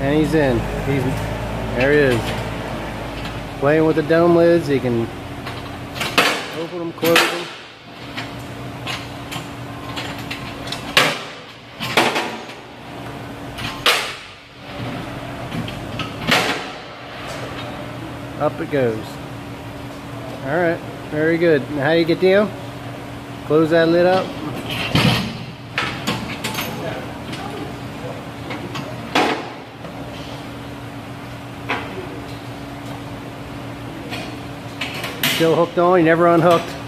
And he's in. There he is. Playing with the dome lids. He can open them, close them. Up it goes. Alright, very good. Now how do you get down? Close that lid up. Still hooked on, you never unhooked.